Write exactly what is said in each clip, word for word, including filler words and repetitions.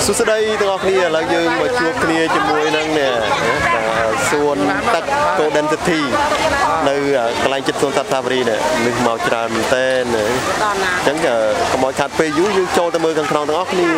สุดท้ายตัวนี้เรายืมมาช่วยគ្នាជាមួយនឹងเนี่ยសួនទឹកโกลเด้นซิตี้នៅកន្លែងចិត្តសួនសត្វសាវរីនេះនឹងមកច្រើនមែនតើអញ្ចឹងកុំឲ្យខាត់ពេលយូរយើងចូលទៅមើលខាងក្នុងទាំងអស់គ្នា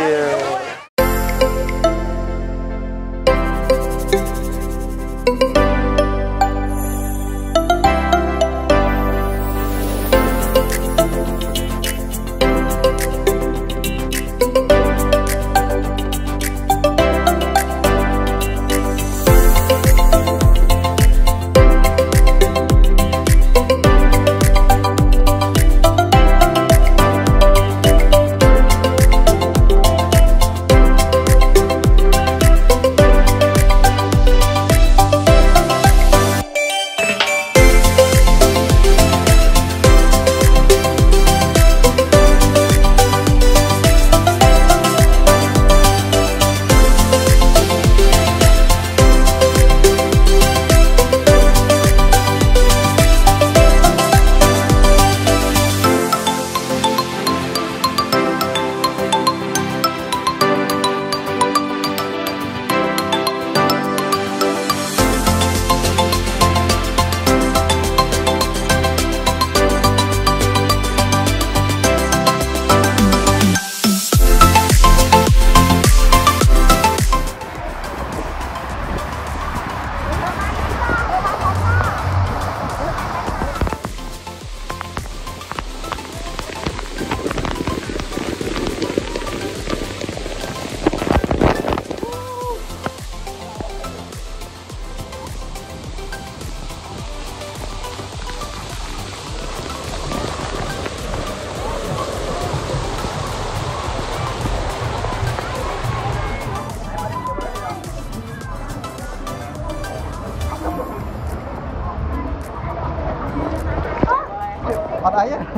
Bắt ấy á.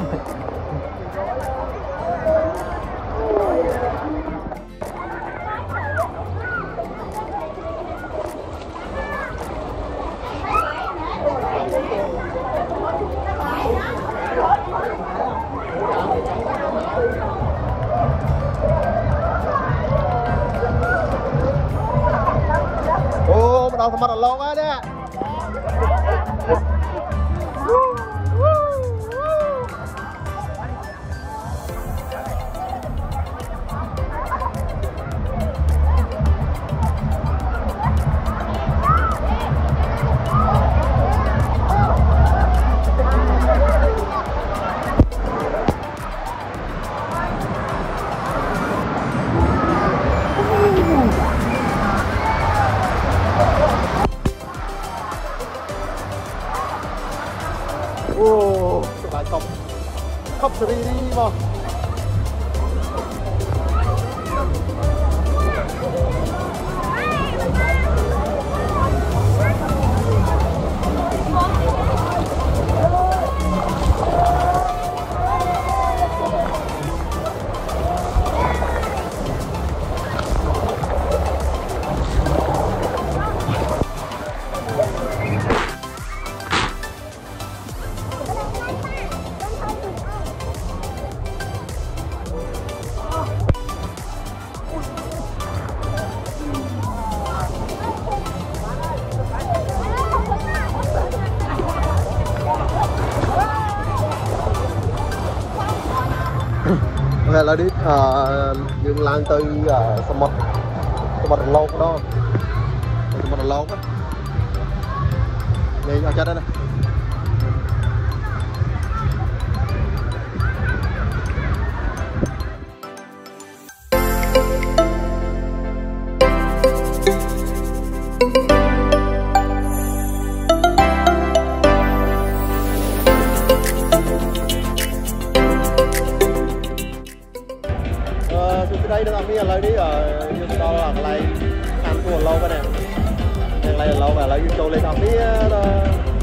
Ô, bắt đầu thầm mặt ở lâu quá đấy. Ô, cái cọc khóc đi đi mà là đi dương lan từ sầm mật sầm mật lâu đó sầm mật lâu á này cho đây này đây được không? Bây giờ đi ở dương đâu là lại ăn thua lâu cái này, này là lâu mà lấy vô lên không biết